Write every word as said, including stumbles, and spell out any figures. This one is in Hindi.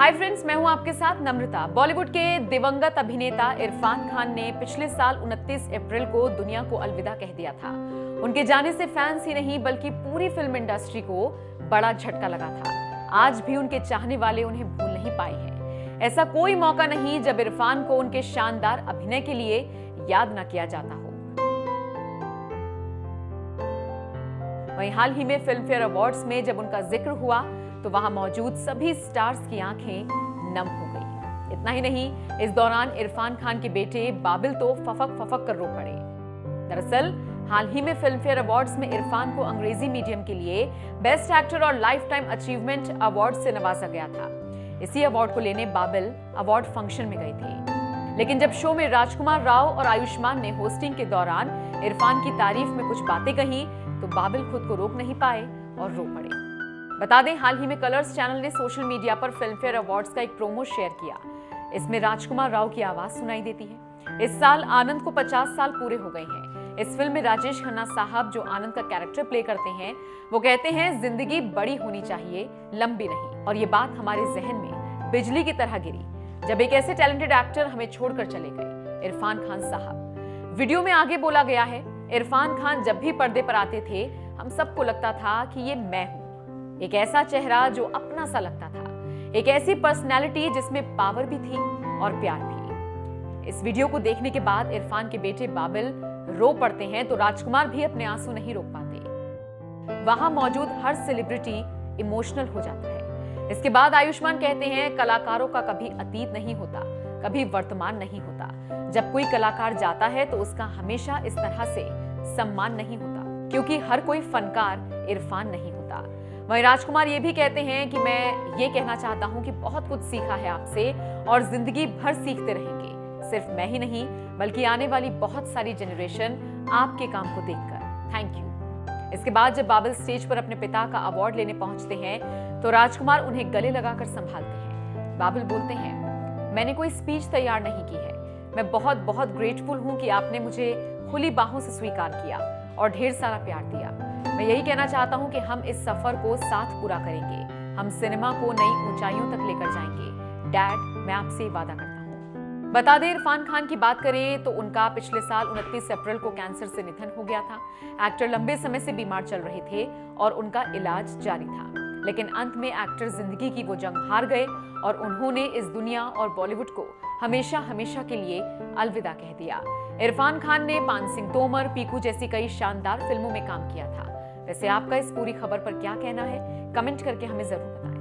हाय फ्रेंड्स, मैं हूं आपके साथ नम्रता। बॉलीवुड के दिवंगत अभिनेता इरफान खान ने पिछले साल उनतीस अप्रैल को दुनिया को अलविदा कह दिया था। उनके जाने से फैंस ही नहीं बल्कि पूरी फिल्म इंडस्ट्री को बड़ा झटका लगा था। आज भी उनके चाहने वाले उन्हें भूल नहीं पाए हैं। ऐसा कोई मौका नहीं जब इरफान को उनके शानदार अभिनय के लिए याद न किया जाता हो। वहीं हाल ही में फिल्म फेयर अवार्ड्स में जब उनका जिक्र हुआ तो वहां मौजूद सभी स्टार्स की आंखें नम हो गई। इतना ही नहीं, इस दौरान इरफान खान के बेटे बाबिल तो फफक फफक कर रो पड़े। दरअसल हाल ही में फिल्म फेयर अवार्ड्स में इरफान को अंग्रेजी मीडियम के लिए बेस्ट एक्टर और लाइफ टाइम अचीवमेंट अवार्ड से नवाजा गया था। इसी अवार्ड को लेने बाबिल अवार्ड फंक्शन में गए थे, लेकिन जब शो में राजकुमार राव और आयुष्मान ने होस्टिंग के दौरान इरफान की तारीफ में कुछ बातें कही तो बाबिल खुद को रोक नहीं पाए और रो पड़े। बता दें, हाल ही में कलर्स चैनल ने सोशल मीडिया पर फिल्म फेयर अवार्ड्स का एक प्रोमो शेयर किया। इसमें राजकुमार राव की आवाज सुनाई देती है। इस साल आनंद को पचास साल पूरे हो गए हैं। इस फिल्म में राजेश खन्ना साहब जो आनंद का कैरेक्टर प्ले करते हैं, वो कहते हैं जिंदगी बड़ी होनी चाहिए, लंबी नहीं। और ये बात हमारे जहन में बिजली की तरह गिरी जब एक ऐसे टैलेंटेड एक्टर हमें छोड़कर चले गए, इरफान खान साहब। वीडियो में आगे बोला गया है, इरफान खान जब भी पर्दे पर आते थे हम सबको लगता था कि ये मैं हूं। एक ऐसा चेहरा जो अपना सा लगता था, एक ऐसी पर्सनैलिटी जिसमें पावर भी थी और प्यार भी। इस वीडियो को देखने के बाद इरफान के बेटे बाबिल रो पड़ते हैं तो राजकुमार भी अपने आंसू नहीं रोक पाते। वहां मौजूद हर सेलिब्रिटी इमोशनल हो जाता है। इसके बाद आयुष्मान कहते हैं, कलाकारों का कभी अतीत नहीं होता, कभी वर्तमान नहीं होता। जब कोई कलाकार जाता है तो उसका हमेशा इस तरह से सम्मान नहीं होता, क्योंकि हर कोई फनकार इरफान नहीं होता। वहीं राजकुमार ये भी कहते हैं कि मैं ये कहना चाहता हूं कि बहुत कुछ सीखा है आपसे और जिंदगी भर सीखते रहेंगे। सिर्फ मैं ही नहीं बल्कि आने वाली बहुत सारी जनरेशन आपके काम को देखकर। Thank you. इसके बाद जब बाबिल स्टेज पर अपने पिता का अवार्ड लेने पहुंचते हैं तो राजकुमार उन्हें गले लगाकर संभालते हैं। बाबिल बोलते हैं, मैंने कोई स्पीच तैयार नहीं की है। मैं बहुत बहुत ग्रेटफुल हूं कि आपने मुझे खुली बाहों से स्वीकार किया और ढेर सारा प्यार दिया। मैं यही कहना चाहता हूं कि हम इस सफर को साथ पूरा करेंगे। हम सिनेमा को नई ऊंचाइयों तक लेकर जाएंगे। डैड, मैं आपसे वादा करता हूं। बता दें, इरफान खान की बात करें तो उनका पिछले साल उनतीस अप्रैल को कैंसर से निधन हो गया था। एक्टर लंबे समय से बीमार चल रहे थे और उनका इलाज जारी था, लेकिन अंत में एक्टर जिंदगी की वो जंग हार गए और उन्होंने इस दुनिया और बॉलीवुड को हमेशा हमेशा के लिए अलविदा कह दिया। इरफान खान ने पान सिंह तोमर, पीकू जैसी कई शानदार फिल्मों में काम किया था। वैसे आपका इस पूरी खबर पर क्या कहना है, कमेंट करके हमें जरूर बताएं।